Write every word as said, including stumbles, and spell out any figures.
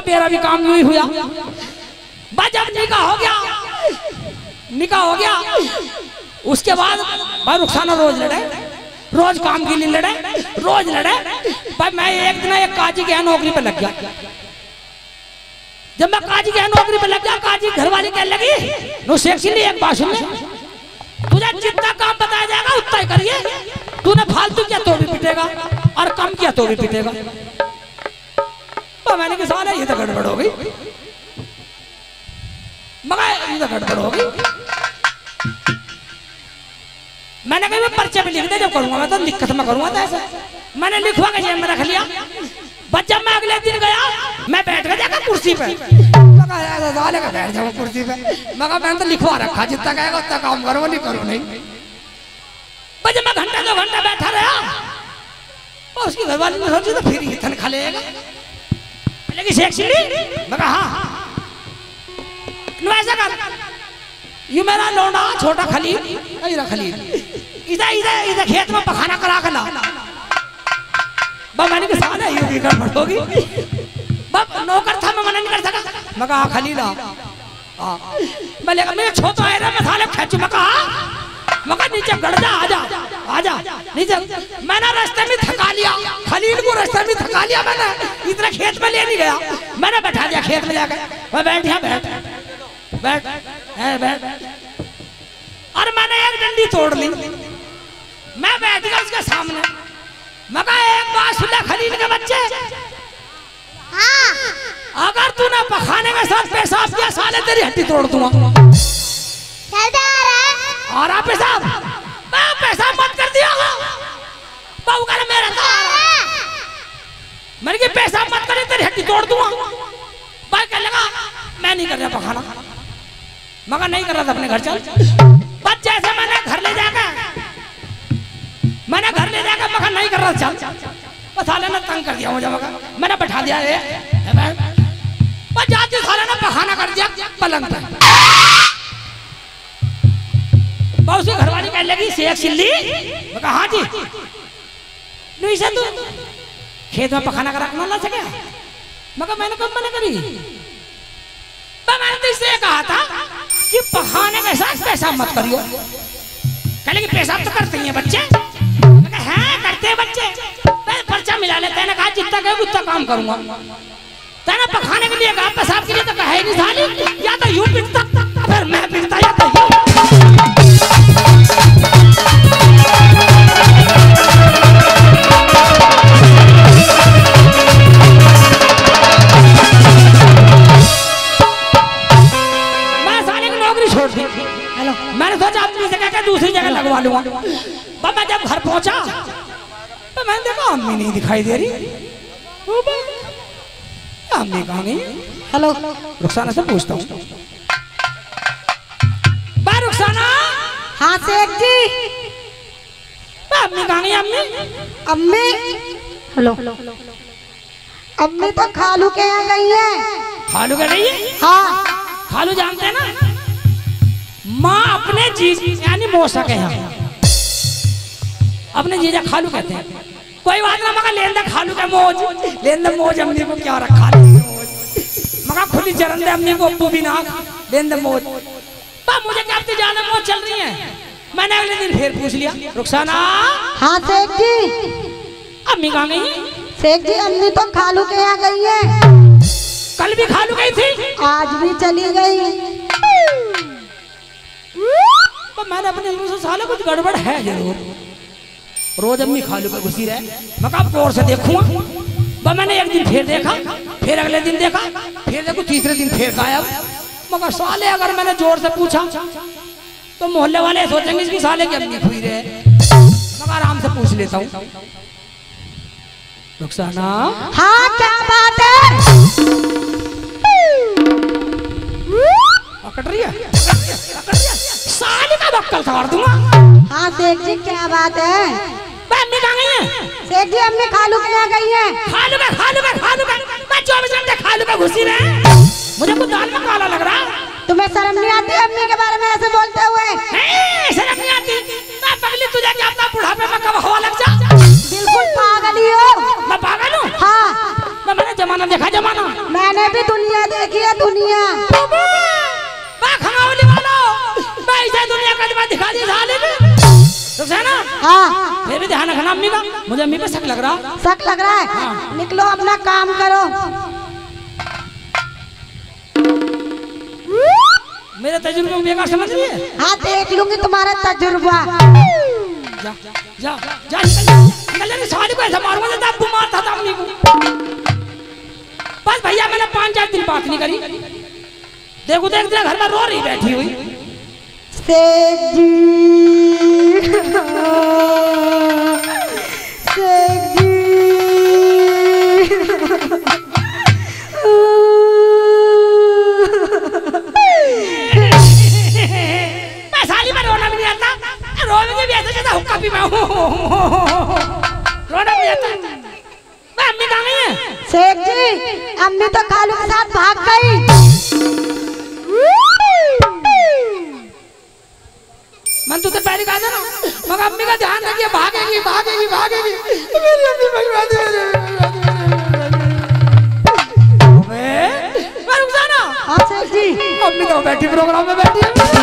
बा मेरा भी काम यूं ही हुआ। बा जब निकाह हो गया, निकाह हो गया उसके बाद भाई रुखसाना रोज लड़े, रोज काम के लिए लड़े, रोज लड़े। भाई मैं एक दिन एक काजी के यहाँ नौकरी पे लग गया। जब मैं काजी के यहाँ नौकरी पे लग गया, काजी घरवाली कहने लगी नो शेख सिंह एक बात सुन ले, तुझे जितना काम बताया जाएगा उतना ही करिए, तूने फालतू किया तो भी पिटेगा और कम किया तो भी पिटेगा। तो मैंने कहा साला ये तो गड़बड़ हो गई, मगर ये तो गड़बड़ हो गई। मैंने कहा मैं पर्चे पे लिख दे, जब करूंगा मैं तो दिक्कत में करूंगा। तो ऐसा मैंने लिखवा के जेब में रख लिया। बस जब मैं अगले दिन गया, मैं बैठ गया जाकर कुर्सी पे, साले का बैठ जाऊँ कुर्सी पे। मगर मैंने तो लिखवा रखा, जितना कहेगा उतना काम करो, नहीं करो नहीं। बस जब मैं घंटा दो घंटा बैठा रहा, और उसकी घरवाली ने सोची तो फिर ये तनख्वाह लेगा। लेकिन शेख सिंह मैं कहा हाँ ऐसा कर, ये मेरा लौंडा छोटा खलील, इधर खलील इधर इधर इधर खेत में पखाना करा कर ला। मैंने कहा साला ये भी गड़बड़ होगी। नौकर था मैं मना नहीं कर सका। मैं कहा खलील आ, मैं लेकर मेरे छोटा है मैं साले खेचू। मैं कहा मैं कहा नीचे गड़ जा, आजा आजा नीचे। मैंने रास्ते में थका लिया, खलील को रास्ते में थका लिया मैंने, इतना खेत में ले नहीं गया। मैंने बैठा दिया खेत में जाकर, मैं बैठ गया बैठ बैठ है बैठ। और मैंने एक डंडी तोड़ ली, मैं बैठ गया उसके सामने। मैं कहा एक बात सुन ले खलील के बच्चे, हाँ। अगर तूने पखाने के साथ पेशाब किया साले तेरी हड्डी तोड़ दूंगा। और आप पेशाब पेशाब मत कर दिया बहू का मेरा तो मैंने कहा पेशाब मत करे तेरी हड्डी तोड़ दूंगा। भाई कहने लगा मैं नहीं कर रहा पखाना। मगर नहीं कर रहा था, अपने घर चल। बस जैसे मैंने घर ले जाकर मैंने घर ले जाकर मगर नहीं कर रहा चल। बस साले ने तंग कर दिया मुझे, मगर मैंने बैठा दिया ये बस जाते साले ने पखाना कर दिया पलंग पे। बहुत सी घरवाली कहने लगी शेख सिल्ली। मैं कहा हाँ जी, नहीं से तू खेत में पखाना करा ना सके। मगर मैंने कब मना करी, मैंने तो इससे कहा था कि पखाने के साथ पेशाब मत करियो। कह लगी पेशाब तो करते हैं बच्चे। मैं कहा हैं करते हैं बच्चे, मैं पर्चा मिला लेते हैं। कहा जितना कहे उतना काम करूंगा। तेने पखाने के लिए कहा, पेशाब के लिए तो कहे नहीं साली, या तो यूं पिटता फिर मैं पिटता या तो यूं। मैंने सोचा अपनी जगह का दूसरी जगह लगवा लूंगा। मैं जब घर पहुंचा तो मैंने देखा अम्मी नहीं दिखाई दे रही। अम्मी कहाँ गई? हेलो रुखसाना से पूछता हूँ। रुखसाना। हाँ शेख जी। अम्मी कहाँ गई? अम्मी अम्मी हेलो अम्मी तो खालू के यहाँ गई है। खालू के गई है? हाँ खालू जानते हैं ना, माँ अपने जीजा यानी मौसा के यहाँ अपने जीजा खालू कहते हैं। कोई बात ना, मगर लेन दे खालू का मौज, लेन दे मौज अम्मी को क्या रखा मगर खुली चरण दे अम्मी को अप्पू भी ना लेन दे मौज। मुझे क्या ज्यादा मौज चल रही है। मैंने अगले दिन फिर पूछ लिया रुखसाना। हाँ शेख जी। अम्मी कहाँ गई? शेख जी अम्मी तो खालू के यहाँ गई है। कल भी खालू गई थी, आज भी चली गई। तो मैंने अपने मुंह से साले कुछ गड़बड़ है जरूर। रोज अम्मी खालू पे घुसी रहे, मैं कहा गौर से देखूंगा। मैंने एक दिन फिर देखा, फिर अगले दिन देखा, फिर देखो तीसरे दिन फिर गायब। मगर साले अगर मैंने जोर से पूछा तो मोहल्ले वाले सोचेंगे इसकी साले की अम्मी हुई रहे। मगर आराम से पूछ लेता हूँ। रुखसाना। हाँ क्या बात है? पकड़ रही है, साले का बक्कल काट दूंगा। हाँ शेख जी क्या बात है? अम्मी कहाँ गई है? शेख जी अम्मी खालू के यहाँ गई है। खालू का खालू का खालू का मैं चौबीस घंटे खालू का घुसी रहे। मुझे कुछ दाल में काला लग रहा है। तुम्हें शर्म नहीं आती अम्मी के बारे में ऐसे बोलते हुए? शर्म नहीं आती? मैं पगली तुझे क्या अपना बुढ़ापे में कब हवा लग जा? बिल्कुल पागल ही हो। मैं पागल हूँ? हाँ। मैं मैंने जमाना देखा, जमाना मैंने मैंने भी दुनिया देखी है, दुनिया। मैं खंगावली वाला मैं इसे दुनिया का दिमाग दिखा दी साले ने तो है ना। हाँ फिर भी ध्यान रखना अम्मी का, मुझे अम्मी पे शक लग रहा। शक लग रहा है? हाँ। निकलो अपना काम करो। मेरे तजुर्बे को बेकार समझ रही है? हाँ देख लूंगी तुम्हारा तजुर्बा। जा जा जा निकल जा, साली को ऐसा मारूंगा जब तू मारता था अम्मी को। बस भैया मैंने पाँच चार दिन बात नहीं करी, देखो देख देख घर में रो रही बैठी हुई। सेठ जी सेठ जी मैं साली में रोना भी नहीं आता, रोने भी ऐसे जैसे हुक्का पी मैं रोना भी आता। मैं अम्मी कहाँ गई है? सेठ जी अम्मी तो खालू के साथ भाग गई। मन तुझे पहले कहा था ना, मगर अम्मी का ध्यान रखिए, भागेगी भागेगी भागेगी मेरी अम्मी भगवान दे मैं रुक जाना। हाँ सेठ जी अम्मी तो बैठी प्रोग्राम में बैठी है।